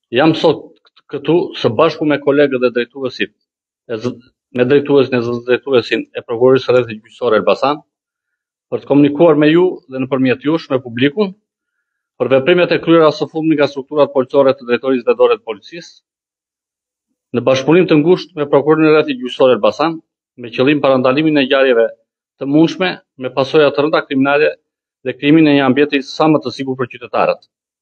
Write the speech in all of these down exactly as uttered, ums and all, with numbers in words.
Jam sot këtu së bashku me kolegët dhe drejtuesit, me drejtuesin e drejtuesin e prokurorisë së rrethit gjyqësor Elbasan, për të komunikuar me ju dhe nëpërmjet jush me publikun për veprimet e kryera së fundmi nga strukturat policore të drejtorisë vendore të policisë, në bashkëpunim të ngushtë me prokurorin e rrethit gjyqësor Elbasan, me qëllim parandalimin e ngjarjeve të mundshme me pasoja të rënda kriminale dhe krijimin e një ambienti sa më të sigurt për qytetarët.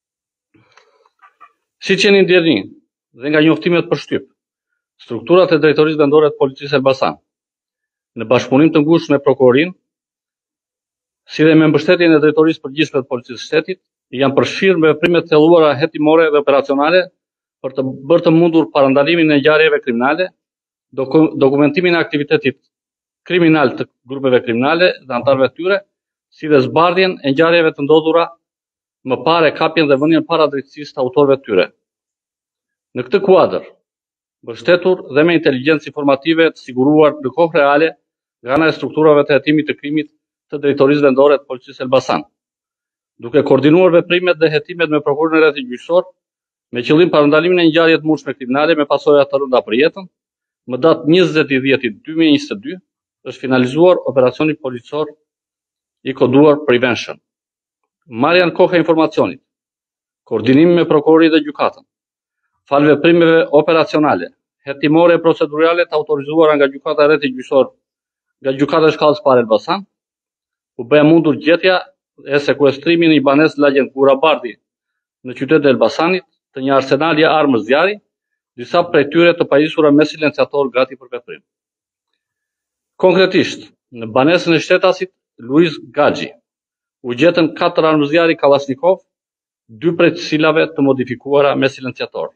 Siç jeni ndjerni dhe nga njoftimet për shtyp, strukturat e drejtorisë vendore të policisë Elbasan, në bashkëpunim të ngushtë me prokurorin, si dhe me mbështetjen e drejtorisë përgjithshme të policisë së shtetit, janë përfshirë me veprime të thelluara hetimore dhe operacionale për të bërë të mundur parandalimin e ngjarjeve kriminale, doku, dokumentimin e aktivitetit kriminal të grupeve kriminale dhe antarëve të tyre, si dhe zbardhjen e ngjarjeve të ndodhura më parë, kapjen dhe vënien para drejtësisë të autorëve të tyre. Në këtë kuadër, mbështetur dhe me inteligjencë informative të siguruar në kohë reale nga ana e strukturave të hetimit të krimit të drejtorisë vendore të policisë Elbasan, duke koordinuar veprimet dhe hetimet me prokurorin e rrethit gjyqësor, me qëllim parandalimin e ngjarjeve të mundshme kriminale me pasoja të rënda për jetën, më datë njëzet i dhjetit dy mijë e njëzet e dy është finalizuar operacioni policor i koduar Prevention. Marrja në kohë e informacionit, koordinimi me prokurorin dhe gjykatën, fal veprimeve operacionale, hetimore e procedurale të autorizuara nga gjykata e rrethit gjyqësor, nga gjykata e shkallës parë Elbasan, u bëja mundur gjetja e sekuestrimin i banesë lagjen Gurabardi në qytetin e Elbasanit të një arsenali armës zjarri, disa prej tyre të pajisura me silenciator gati për veprim. Konkretisht, në banesën e shtetasit Luiz Gaxhi, u gjetën katër armë zjarri Kalashnikov, dy prej të cilave të modifikuara me silenciator.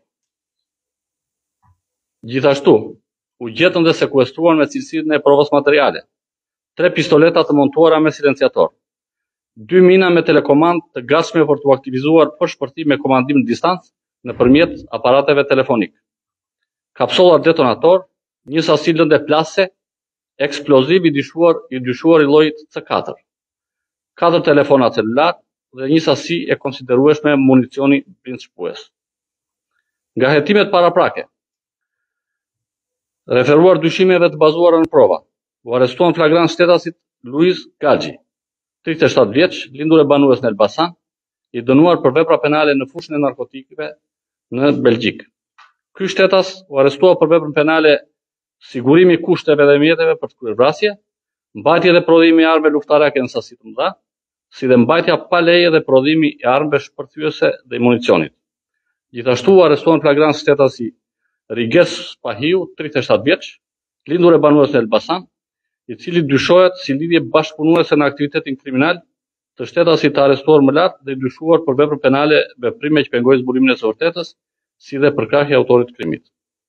Gjithashtu, u gjetën dhe sekuestruar me cilësinë e provës materiale, tre pistoleta të montuara me silenciator, dy mina me telekomand të gatshme për të aktivizuar për shpërthim me komandim në distancë nëpërmjet aparateve telefonik, kapsolla detonator, një sasi lëndë plase, eksploziv i dyshuar i dyshuar i llojit C katër, katër telefona celular dhe një sasi e konsiderueshme municioni brindshpues. Nga hetimet paraprake, referuar dyshimeve të bazuara në prova, u arrestuan flagrant shtetasit Luiz Gaxhi, tridhjetë e shtatë vjeç, lindur e banues në Elbasan, i dënuar për vepra penale në fushën e narkotikëve në Belgjik. Ky shtetas u arrestua për veprën penale sigurimi i kushteve dhe mjeteve për të kryer vrasje, mbajtje dhe prodhimi i armëve luftarake në sasi të mëdha, si dhe mbajtja pa leje dhe prodhimi i armëve shpërthyese dhe i municionit. Gjithashtu u arrestuan flagrant shtetasi Riges Spahiu, tridhjetë e shtatë vjeç, lindur e banues në Elbasan, i cili dyshohet si lidhje bashkëpunuese në aktivitetin kriminal të shtetasit të arrestuar më lart dhe i dyshuar për veprën penale veprime që pengojnë zbulumin e së vërtetës, si dhe përkrahje autorit të krimit.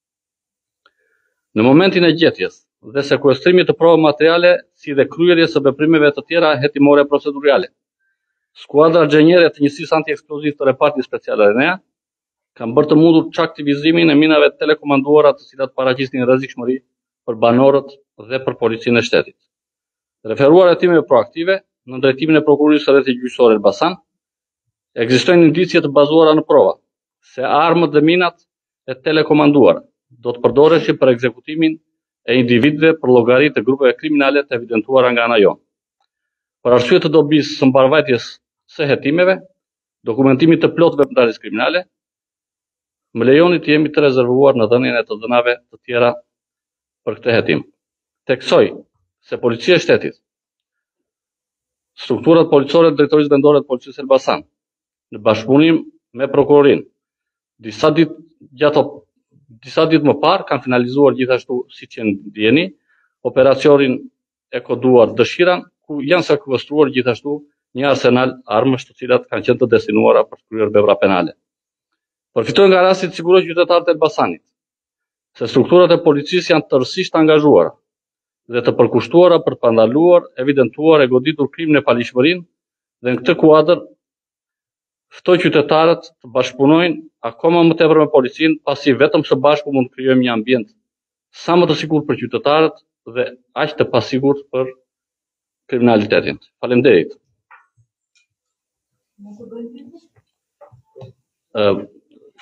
Në momentin e gjetjes dhe sekuestrimit të provave materiale, si dhe kryerjes së veprimeve të tjera hetimore procedurale, skuadra gjenjere të njësisë antieksploziv të repartit special Arenea kanë bërë të mundur çaktivizimin e minave telekomanduara të cilat paraqisnin rrezikshmëri për banorët dhe për policinë e shtetit. Referuar hetimeve proaktive në drejtimin e prokurorisë së rrethit gjyqësor Elbasan, ekzistojnë indicje të bazuara në prova se armët dhe minat e telekomanduara do të përdoreshin për ekzekutimin e individëve për llogari të grupeve kriminale të evidentuara nga ana jonë. Për arsye të dobisë së mbarvajtjes së hetimeve, dokumentimit të plotë veprimtarisë kriminale, më lejoni të jemi të rezervuar në dhënien e të dhënave të tjera për këtë hetim. Theksoj se policia e shtetit, strukturat policore të drejtorisë vendore të policisë Elbasan, në bashkëpunim me prokurorin, disa ditë gjatë disa ditë më parë kanë finalizuar gjithashtu, siç e ndjeni, operacionin e koduar Dëshiran, ku janë sekuestruar gjithashtu një arsenal armësh të cilat kanë qenë të destinuara për të kryer vepra penale. Përfitoj nga rasti të siguroj qytetarët e Elbasanit se strukturat e policisë janë tërësisht angazhuara dhe të përkushtuara për të pandaluar, evidentuar e goditur krimin e palishmërinë dhe në këtë kuadër ftoj qytetarët të bashkëpunojnë akoma më tepër me policinë, pasi vetëm së bashku mund të krijojmë një ambient sa më të sigurt për qytetarët dhe aq të pasigurt për kriminalitetin. Faleminderit.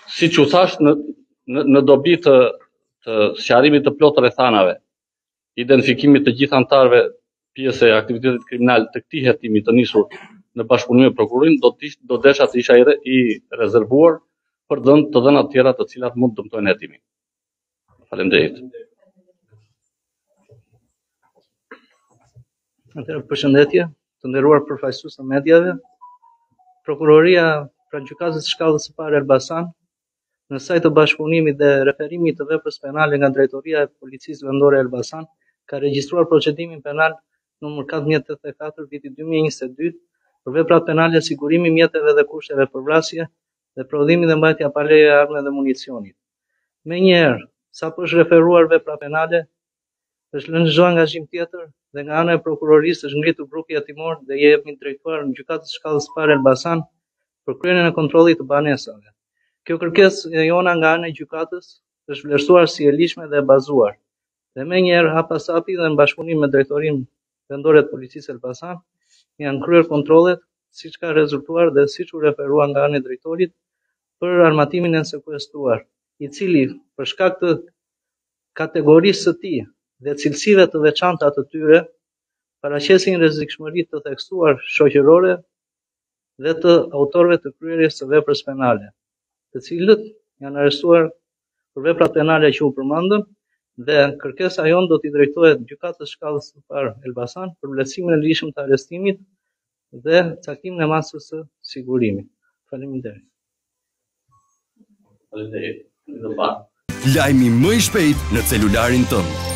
siç u thash në në, në dobi të, të sqarimit të plotë rrethanave, identifikimit të gjithë anëtarëve pjesë e aktivitetit kriminal të këtij hetimi të nisur në bashkëpunim me prokurorin, do të do desha të isha i, re, i rezervuar për dhënë të dhëna të tjera të cilat mund të dëmtojnë hetimin. Faleminderit. Atëherë, përshëndetje, të nderuar përfaqësues të mediave. Prokuroria pra gjykatës së shkallës së parë Elbasan, në saj të bashkëpunimit dhe referimit të veprës penale nga Drejtoria e Policisë Vendore e Elbasan, ka regjistruar procedimin penal numër katërmijët e tetëdhjetë e katër viti dy mijë e njëzet e dy për veprat penale sigurimi mjeteve dhe kushteve për vrasje dhe prodhimi dhe mbajtja pa leje e armëve dhe municionit. Menjëherë, sapo është referuar vepra penale, është lënë çdo angazhim tjetër dhe nga ana e prokurorisë është ngritur grupi hetimor dhe i jepni drejtuar në gjykatës së shkallës së parë Elbasan për kryerjen e kontrollit të banesave. Kjo kërkesë e jona nga ana e gjykatës është vlerësuar si e lishme dhe e bazuar. Dhe menjëherë hapasapi dhe në bashkëpunim me Drejtorinë Vendore të Policisë Elbasan janë kryer kontrollet, siç ka rezultuar dhe siç u referua nga ana e drejtorit për armatimin e sekuestruar, i cili për shkak të kategorisë së tij dhe cilësive të veçanta të tyre paraqesin rrezikshmëri të theksuar shoqërore dhe të autorëve të kryerjes së veprës penale, të cilët janë arrestuar për veprat penale që u përmendën dhe kërkesa jon do t'i drejtohet gjykatës shkallës së parë Elbasan për vlerësimin e lishëm të arrestimit dhe caktimin e masës së sigurimit. Faleminderit. Faleminderit. Lajmi më i shpejt në celularin tënd.